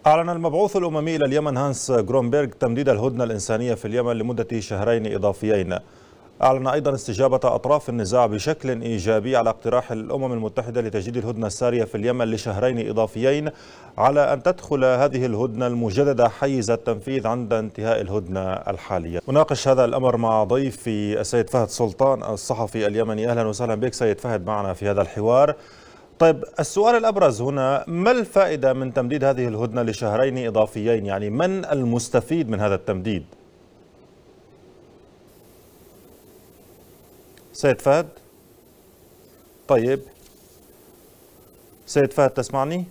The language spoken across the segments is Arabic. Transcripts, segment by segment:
أعلن المبعوث الأممي إلى اليمن هانس غرونبيرغ تمديد الهدنة الإنسانية في اليمن لمدة شهرين إضافيين. أعلن أيضا استجابة أطراف النزاع بشكل إيجابي على اقتراح الأمم المتحدة لتجديد الهدنة السارية في اليمن لشهرين إضافيين، على أن تدخل هذه الهدنة المجددة حيز التنفيذ عند انتهاء الهدنة الحالية. أناقش هذا الأمر مع ضيفي السيد فهد سلطان الصحفي اليمني. أهلا وسهلا بك سيد فهد معنا في هذا الحوار. طيب، السؤال الأبرز هنا، ما الفائدة من تمديد هذه الهدنة لشهرين إضافيين؟ يعني من المستفيد من هذا التمديد؟ سيد فهد؟ طيب، سيد فهد تسمعني؟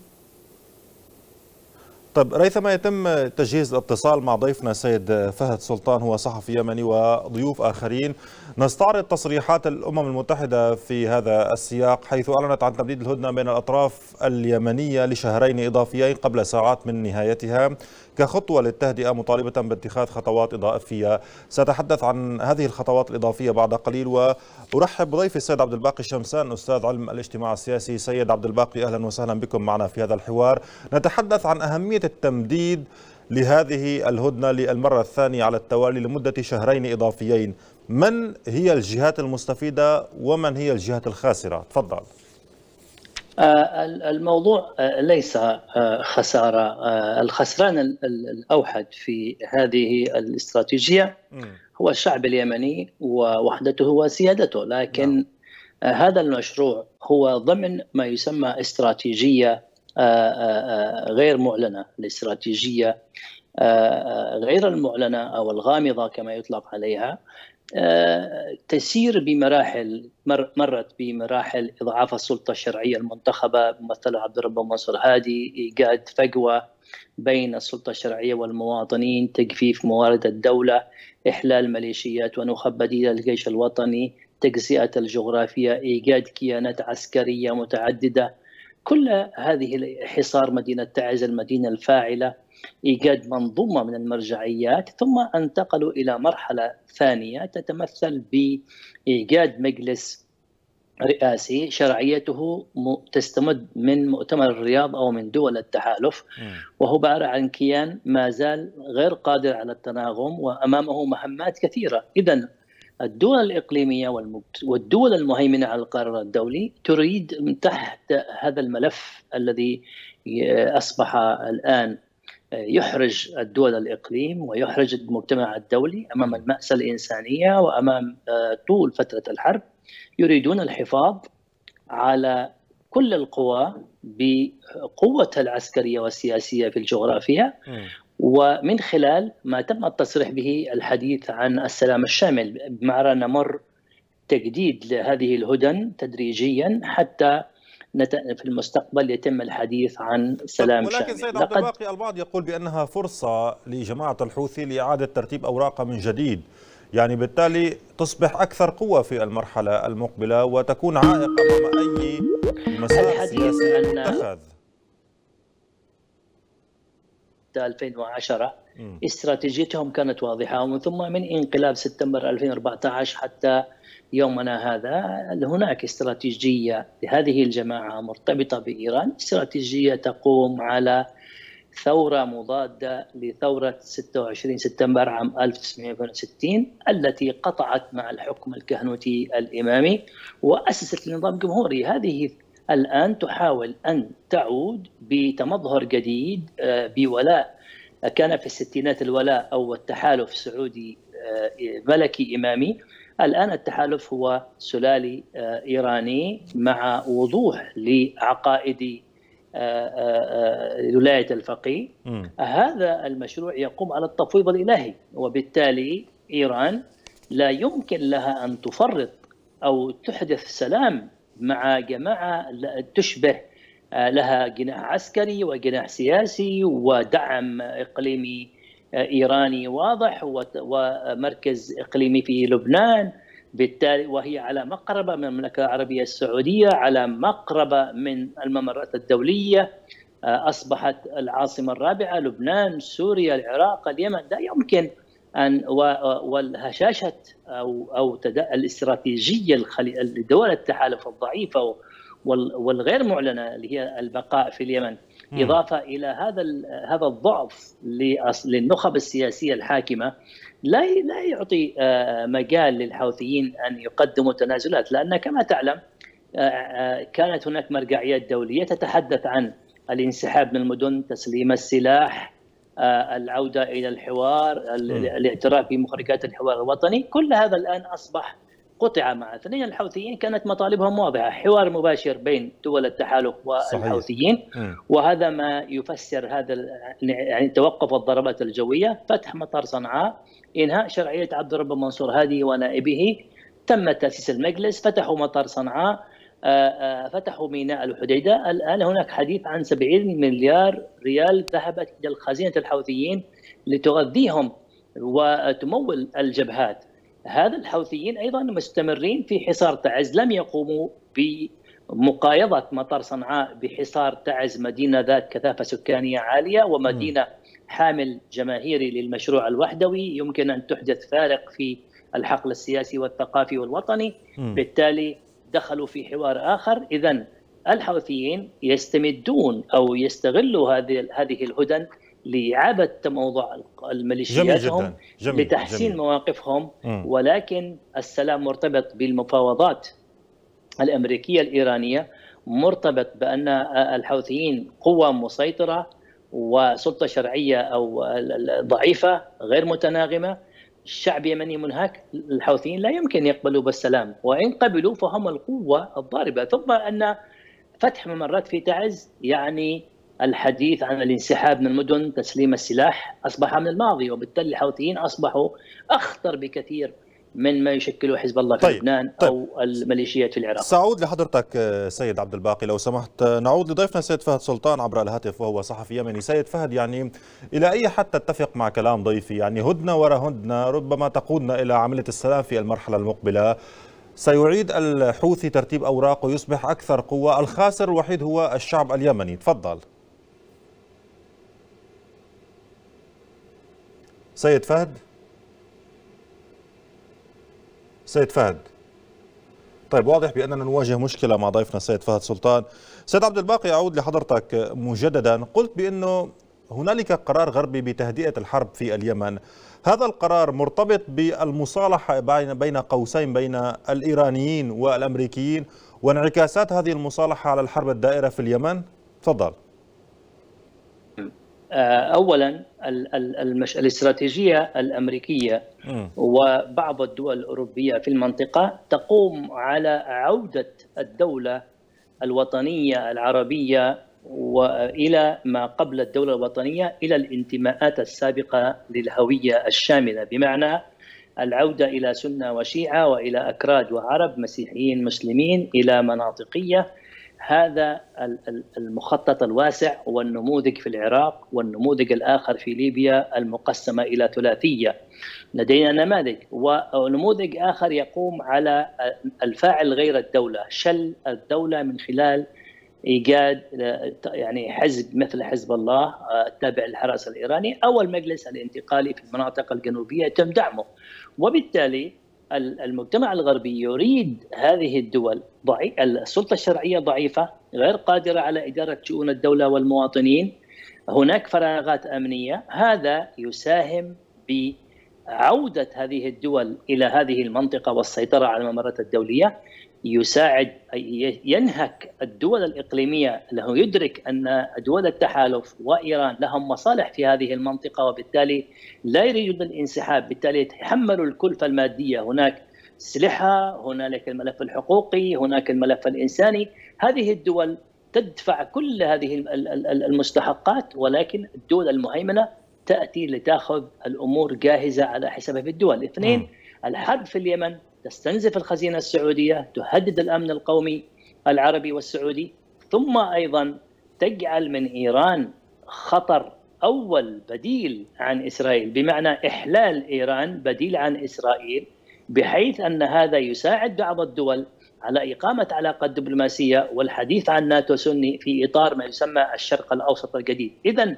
طيب، ريثما يتم تجهيز الاتصال مع ضيفنا سيد فهد سلطان، هو صحفي يمني وضيوف آخرين، نستعرض تصريحات الأمم المتحدة في هذا السياق، حيث أعلنت عن تمديد الهدنة بين الأطراف اليمنية لشهرين إضافيين قبل ساعات من نهايتها كخطوة للتهدئة، مطالبة باتخاذ خطوات إضافية. سأتحدث عن هذه الخطوات الإضافية بعد قليل، وأرحب بضيفي السيد عبد الباقي الشمسان، أستاذ علم الاجتماع السياسي. سيد عبد الباقي، أهلا وسهلا بكم معنا في هذا الحوار. نتحدث عن أهمية التمديد لهذه الهدنة للمرة الثانية على التوالي لمدة شهرين إضافيين. من هي الجهات المستفيدة ومن هي الجهات الخاسرة؟ تفضل. الموضوع ليس خسارة. الخسران الأوحد في هذه الاستراتيجية هو الشعب اليمني ووحدته وسيادته، لكن هذا المشروع هو ضمن ما يسمى استراتيجية غير معلنة. الاستراتيجية غير المعلنة أو الغامضة كما يطلق عليها تسير بمراحل، مرت بمراحل إضعاف السلطة الشرعية المنتخبة ممثلة عبد الرب منصور هادي، إيجاد فجوة بين السلطة الشرعية والمواطنين، تجفيف موارد الدولة، إحلال ميليشيات ونخب بديلة للجيش الوطني، تجزئة الجغرافية، إيجاد كيانات عسكرية متعددة، كل هذه حصار مدينة تعز المدينة الفاعلة، إيجاد منظومة من المرجعيات، ثم انتقلوا إلى مرحلة ثانية تتمثل بإيجاد مجلس رئاسي شرعيته تستمد من مؤتمر الرياض أو من دول التحالف، وهو عبارة عن كيان ما زال غير قادر على التناغم وأمامه مهمات كثيرة. إذن الدول الإقليمية والدول المهيمنة على القرار الدولي تريد من تحت هذا الملف الذي أصبح الآن يحرج الدول الإقليم ويحرج المجتمع الدولي أمام المأساة الإنسانية وأمام طول فترة الحرب، يريدون الحفاظ على كل القوى بقوتها العسكرية والسياسية في الجغرافيا، ومن خلال ما تم التصريح به الحديث عن السلام الشامل، بمعنى نمر تجديد لهذه الهدن تدريجيا حتى في المستقبل يتم الحديث عن سلام شامل. ولكن سيد عبد الباقي، البعض يقول بأنها فرصة لجماعة الحوثي لإعادة ترتيب أوراقها من جديد، يعني بالتالي تصبح أكثر قوة في المرحلة المقبلة وتكون عائق أمام أي مسار سياسي اتخذ. 2010 استراتيجيتهم كانت واضحة، ومن ثم من انقلاب سبتمبر 2014 حتى يومنا هذا هناك استراتيجية لهذه الجماعة مرتبطة بإيران، استراتيجية تقوم على ثورة مضادة لثورة 26 سبتمبر عام 1962 التي قطعت مع الحكم الكهنوتي الإمامي وأسست النظام الجمهوري. هذه الآن تحاول أن تعود بتمظهر جديد بولاء كان في الستينات الولاء أو التحالف سعودي ملكي إمامي، الآن التحالف هو سلالي إيراني مع وضوح لعقائد ولاية الفقيه. هذا المشروع يقوم على التفويض الإلهي، وبالتالي إيران لا يمكن لها أن تفرط أو تحدث سلام مع جماعة تشبه لها جناح عسكري وجناح سياسي ودعم إقليمي إيراني واضح ومركز إقليمي في لبنان، بالتالي وهي على مقربة من المملكة العربية السعودية، على مقربة من الممرات الدولية، أصبحت العاصمة الرابعة لبنان، سوريا، العراق، اليمن. لا يمكن أن والهشاشة أو الاستراتيجية لدول التحالف الضعيفة والغير معلنة اللي هي البقاء في اليمن إضافة إلى هذا الضعف للنخب السياسية الحاكمة لا يعطي مجال للحوثيين أن يقدموا تنازلات، لأن كما تعلم كانت هناك مرجعيات دولية تتحدث عن الانسحاب من المدن، تسليم السلاح، العودة إلى الحوار، الاعتراف بمحركات الحوار الوطني. كل هذا الآن أصبح قطع مع اثنين. الحوثيين كانت مطالبهم واضحة: حوار مباشر بين دول التحالف والحوثيين، وهذا ما يفسر هذا يعني توقف الضربات الجوية، فتح مطار صنعاء، إنهاء شرعية عبد الرب منصور هادي ونائبه، تم تأسيس المجلس، فتحوا مطار صنعاء، فتحوا ميناء الحديدة. الآن هناك حديث عن 70 مليار ريال ذهبت إلى خزينة الحوثيين لتغذيهم وتمول الجبهات. هذا الحوثيين أيضا مستمرين في حصار تعز، لم يقوموا بمقايضة مطار صنعاء بحصار تعز، مدينة ذات كثافة سكانية عالية ومدينة حامل جماهيري للمشروع الوحدوي يمكن أن تحدث فارق في الحقل السياسي والثقافي والوطني. بالتالي دخلوا في حوار آخر. إذن الحوثيين يستمدون أو يستغلوا هذه الهدن لإعادة موضوع الميليشياتهم لتحسين مواقفهم. ولكن السلام مرتبط بالمفاوضات الأمريكية الإيرانية، مرتبط بأن الحوثيين قوة مسيطرة وسلطة شرعية أو ضعيفة غير متناغمة، الشعب اليمني منهك. الحوثيين لا يمكن يقبلوا بالسلام، وإن قبلوا فهم القوة الضاربة. ثم أن فتح ممرات في تعز يعني الحديث عن الانسحاب من المدن، تسليم السلاح، أصبح من الماضي، وبالتالي الحوثيين أصبحوا أخطر بكثير من ما يشكله حزب الله في لبنان أو الميليشيات في العراق. سأعود لحضرتك سيد عبد الباقي لو سمحت. نعود لضيفنا سيد فهد سلطان عبر الهاتف وهو صحفي يمني. سيد فهد، يعني إلى أي حد تتفق مع كلام ضيفي؟ يعني هدنة وراء هدنة ربما تقودنا إلى عملية السلام في المرحلة المقبلة. سيعيد الحوثي ترتيب أوراقه ويصبح أكثر قوة، الخاسر الوحيد هو الشعب اليمني. تفضل سيد فهد. سيد فهد، طيب واضح بأننا نواجه مشكلة مع ضيفنا السيد فهد سلطان. سيد عبد الباقي، أعود لحضرتك مجددا. قلت بأنه هنالك قرار غربي بتهدئة الحرب في اليمن، هذا القرار مرتبط بالمصالحة بين قوسين بين الإيرانيين والأمريكيين وانعكاسات هذه المصالحة على الحرب الدائرة في اليمن. تفضل. أولا الاستراتيجية الأمريكية وبعض الدول الأوروبية في المنطقة تقوم على عودة الدولة الوطنية العربية وإلى ما قبل الدولة الوطنية، إلى الانتماءات السابقة للهوية الشاملة، بمعنى العودة إلى سنة وشيعة وإلى أكراد وعرب، مسيحيين مسلمين، إلى مناطقية. هذا المخطط الواسع والنموذج في العراق، والنموذج الآخر في ليبيا المقسمة إلى ثلاثية. لدينا نماذج، ونموذج آخر يقوم على الفاعل غير الدولة، شل الدولة من خلال إيجاد يعني حزب مثل حزب الله التابع للحرس الإيراني أو المجلس الانتقالي في المناطق الجنوبية يتم دعمه. وبالتالي المجتمع الغربي يريد هذه الدول السلطة الشرعية ضعيفة، غير قادرة على إدارة شؤون الدولة والمواطنين، هناك فراغات أمنية. هذا يساهم بعودة هذه الدول إلى هذه المنطقة والسيطرة على الممرات الدولية، يساعد ينهك الدول الإقليمية، له يدرك أن دول التحالف وإيران لهم مصالح في هذه المنطقة، وبالتالي لا يريدون الانسحاب، بالتالي يتحملوا الكلفة المادية. هناك أسلحة، هنالك الملف الحقوقي، هناك الملف الإنساني. هذه الدول تدفع كل هذه المستحقات، ولكن الدول المهيمنة تأتي لتأخذ الأمور جاهزة على حسابها في الدول. اثنين، الحرب في اليمن تستنزف الخزينة السعودية، تهدد الأمن القومي العربي والسعودي، ثم أيضا تجعل من إيران خطر أول بديل عن إسرائيل، بمعنى إحلال إيران بديل عن إسرائيل، بحيث أن هذا يساعد بعض الدول على إقامة علاقات دبلوماسية والحديث عن ناتو سني في إطار ما يسمى الشرق الأوسط الجديد. إذن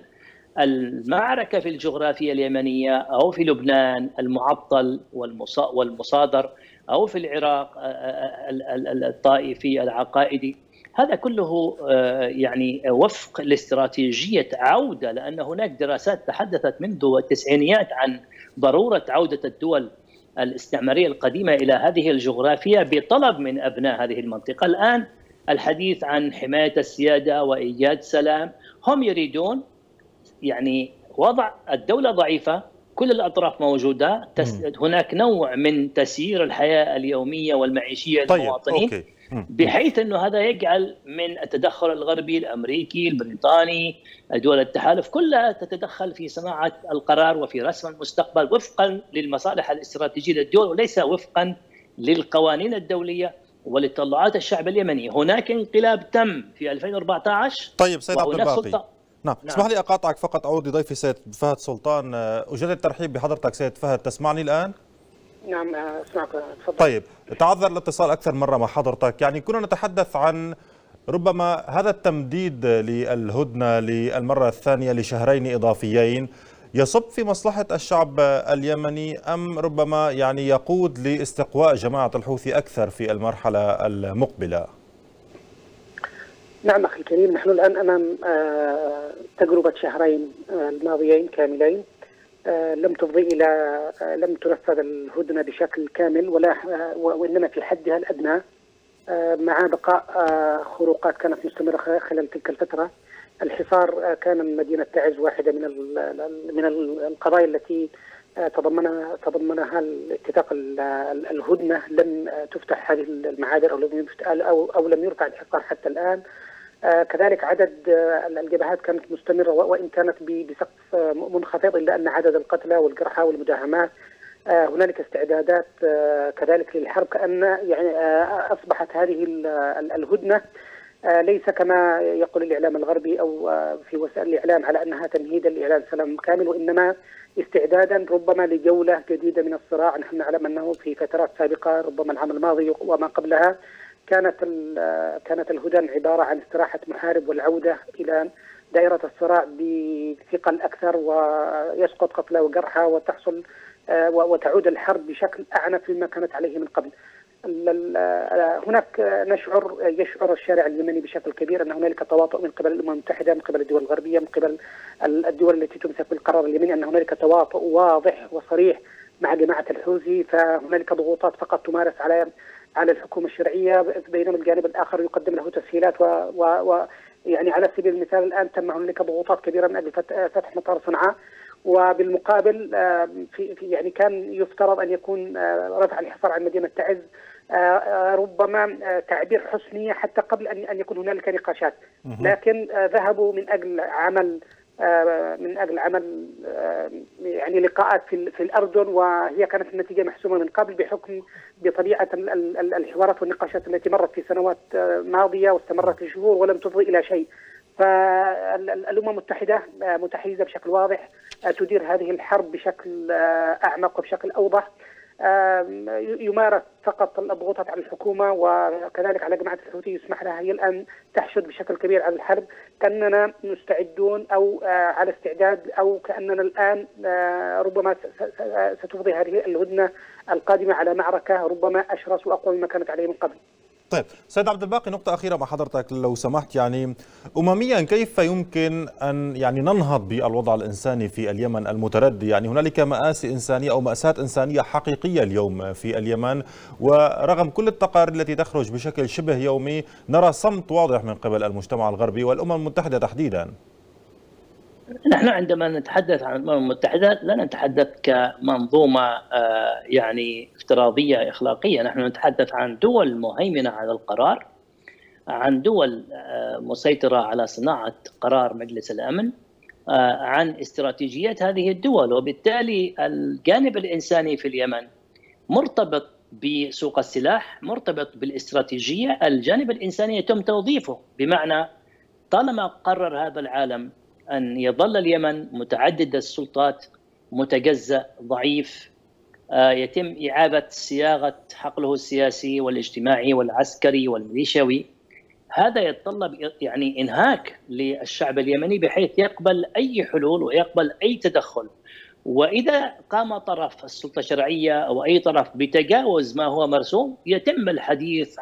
المعركة في الجغرافيا اليمنية أو في لبنان المعطل والمصادر، أو في العراق الطائفي العقائدي، هذا كله يعني وفق لاستراتيجية عودة، لأن هناك دراسات تحدثت منذ التسعينيات عن ضرورة عودة الدول الاستعمارية القديمة إلى هذه الجغرافيا بطلب من أبناء هذه المنطقة. الآن الحديث عن حماية السيادة وإيجاد سلام، هم يريدون يعني وضع الدولة ضعيفة، كل الأطراف موجودة، هناك نوع من تسيير الحياة اليومية والمعيشية للمواطنين. أوكي. بحيث أنه هذا يجعل من التدخل الغربي الأمريكي البريطاني دول التحالف كلها تتدخل في صناعة القرار وفي رسم المستقبل وفقا للمصالح الاستراتيجية للدول، وليس وفقا للقوانين الدولية ولتطلعات الشعب اليمني. هناك انقلاب تم في 2014. طيب سيد عبد الباقي، نعم اسمح لي أقاطعك فقط، أعود لضيفي سيد فهد سلطان. أجدد الترحيب بحضرتك سيد فهد، تسمعني الآن؟ نعم أسمعك، تفضل. طيب، تعذر الاتصال أكثر مرة مع حضرتك. يعني كنا نتحدث عن ربما هذا التمديد للهدنة للمرة الثانية لشهرين إضافيين يصب في مصلحة الشعب اليمني، أم ربما يعني يقود لاستقواء جماعة الحوثي أكثر في المرحلة المقبلة؟ نعم أخي الكريم، نحن الآن أمام تجربة شهرين الماضيين كاملين لم تفضي إلى لم تنفذ الهدنة بشكل كامل وإنما في حدها الأدنى، مع بقاء خروقات كانت مستمرة خلال تلك الفترة. الحصار كان من مدينة تعز واحدة من القضايا التي تضمنها الاتفاق الهدنة. لم تفتح هذه المعابر أو لم يرفع الحصار حتى الآن. كذلك عدد الجبهات كانت مستمرة وإن كانت بسقف منخفض، إلا أن عدد القتلى والجرحى والمداهمات هنالك استعدادات كذلك للحرب، كأن يعني أصبحت هذه الهدنة ليس كما يقول الإعلام الغربي أو في وسائل الإعلام على أنها تمهيدا لإعلان سلام كامل، وإنما استعدادا ربما لجولة جديدة من الصراع. نحن نعلم أنه في فترات سابقة ربما العام الماضي وما قبلها كانت الهدن عبارة عن استراحة محارب والعودة إلى دائرة الصراع بثقل أكثر، ويسقط قتلى وجرحى وتحصل وتعود الحرب بشكل أعنف مما كانت عليه من قبل. هناك يشعر الشارع اليمني بشكل كبير أن هنالك تواطؤ من قبل الأمم المتحدة، من قبل الدول الغربية، من قبل الدول التي تمسك بالقرار اليمني، أن هنالك تواطؤ واضح وصريح مع جماعة الحوثي. فهنالك ضغوطات فقط تمارس على الحكومة الشرعية، بينما الجانب الآخر يقدم له تسهيلات يعني على سبيل المثال الآن تم هنالك ضغوطات كبيرة من أجل فتح مطار صنعاء، وبالمقابل يعني كان يفترض أن يكون رفع الحصار عن مدينة تعز ربما تعبير حسني حتى قبل أن يكون هنالك نقاشات، لكن ذهبوا من أجل عمل يعني لقاءات في الأردن، وهي كانت النتيجة محسومة من قبل بحكم بطبيعة الحوارات والنقاشات التي مرت في سنوات ماضية واستمرت لشهور ولم تفضي إلى شيء. فالأمم المتحدة متحيزة بشكل واضح، تدير هذه الحرب بشكل أعمق وبشكل أوضح. يمارس فقط الضغوطات على الحكومة وكذلك على جماعة الحوثي، يسمح لها هي الآن تحشد بشكل كبير على الحرب، كأننا مستعدون أو على استعداد، أو كأننا الآن ربما ستفضي هذه الهدنة القادمة على معركة ربما أشرس وأقوى مما كانت عليه من قبل. طيب سيد عبد الباقي، نقطة أخيرة مع حضرتك لو سمحت. يعني أمميا كيف يمكن أن يعني ننهض بالوضع الإنساني في اليمن المتردي؟ يعني هنالك مآسي إنسانية أو مأساة إنسانية حقيقية اليوم في اليمن، ورغم كل التقارير التي تخرج بشكل شبه يومي نرى صمت واضح من قبل المجتمع الغربي والأمم المتحدة تحديدا. نحن عندما نتحدث عن الأمم المتحدة لا نتحدث كمنظومة يعني افتراضية إخلاقية، نحن نتحدث عن دول مهيمنة على القرار، عن دول مسيطرة على صناعة قرار مجلس الأمن، عن استراتيجيات هذه الدول. وبالتالي الجانب الإنساني في اليمن مرتبط بسوق السلاح، مرتبط بالاستراتيجية. الجانب الإنساني يتم توظيفه، بمعنى طالما قرر هذا العالم أن يظل اليمن متعدد السلطات، متجزأ، ضعيف، يتم إعادة صياغة حقله السياسي والاجتماعي والعسكري والميليشيوي، هذا يتطلب يعني إنهاك للشعب اليمني بحيث يقبل أي حلول ويقبل أي تدخل. وإذا قام طرف السلطة الشرعية أو أي طرف بتجاوز ما هو مرسوم، يتم الحديث عن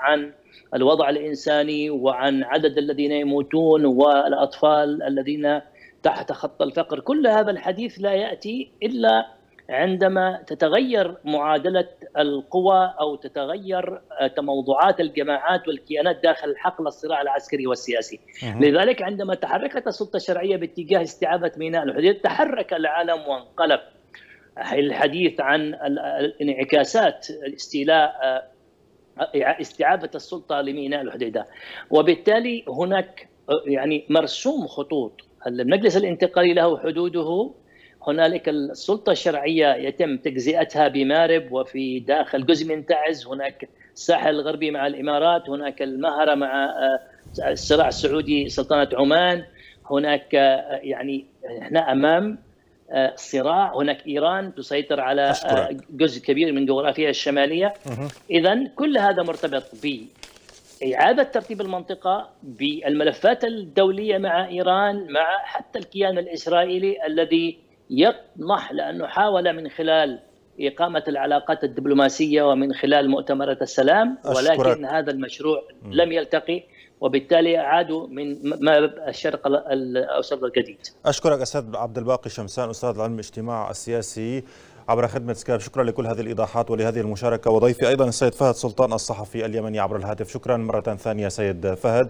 الوضع الإنساني وعن عدد الذين يموتون والأطفال الذين تحت خط الفقر. كل هذا الحديث لا يأتي إلا عندما تتغير معادلة القوى أو تتغير تموضعات الجماعات والكيانات داخل حقل الصراع العسكري والسياسي. لذلك عندما تحركت السلطة الشرعية باتجاه استعادة ميناء الحديدة تحرك العالم وانقلب. الحديث عن الانعكاسات الاستيلاء استعادة السلطة لميناء الحديدة، وبالتالي هناك يعني مرسوم خطوط. المجلس الانتقالي له حدوده، هنالك السلطة الشرعية يتم تجزئتها بمارب وفي داخل جزء من تعز، هناك الساحل الغربي مع الإمارات، هناك المهرة مع الصراع السعودي سلطنة عمان، هناك يعني احنا أمام صراع، هناك إيران تسيطر على جزء كبير من جغرافيا الشمالية. إذن كل هذا مرتبط بإعادة ترتيب المنطقة، بالملفات الدولية مع إيران، مع حتى الكيان الإسرائيلي الذي يطمح لأنه حاول من خلال إقامة العلاقات الدبلوماسية ومن خلال مؤتمرات السلام، ولكن هذا المشروع لم يلتقي، وبالتالي عادوا من الشرق الأوسط الجديد. أشكرك أستاذ عبد الباقي شمسان، أستاذ العلم الاجتماع السياسي عبر خدمة سكايب. شكرا لكل هذه الإيضاحات ولهذه المشاركة. وضيفي أيضا السيد فهد سلطان الصحفي اليمني عبر الهاتف. شكرا مرة ثانية سيد فهد.